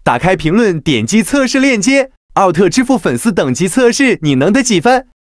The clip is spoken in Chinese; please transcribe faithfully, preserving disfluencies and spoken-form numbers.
打开评论，点击测试链接，奥特支付粉丝等级测试，你能得几分？